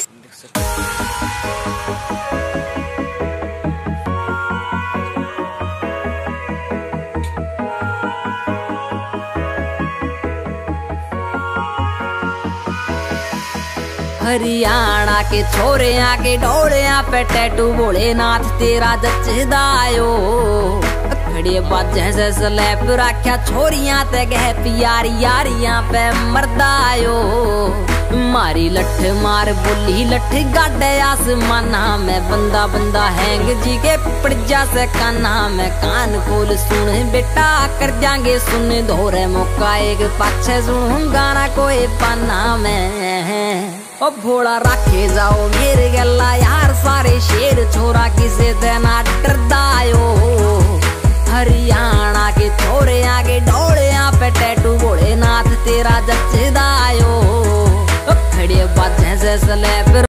देख सकते हरियाणा के छोरे आके डोले पे टैटू भोलेनाथ तेरा जचदायो खड़े बाजे से स्लैप रख्या छोरियां ते गह प्यारी यारियां पे मरदायो मारी लठ मार बोली लठ गाडे आसमाना में बंदा बंदा हैंग जी के पड़जा से काना में कान खोल सुन बेटा कर जाएंगे सुन धोरे मौका एक पाछे सुन गाना कोई पाना में ओ भोला रखे जाओ मेरे गला यार सारे शेर छोरा किसे देना डरदायो हरियाणा के छोरे आगे डोले पे टैटू भोलेनाथ तेरा जचदायो खड़े बाजे से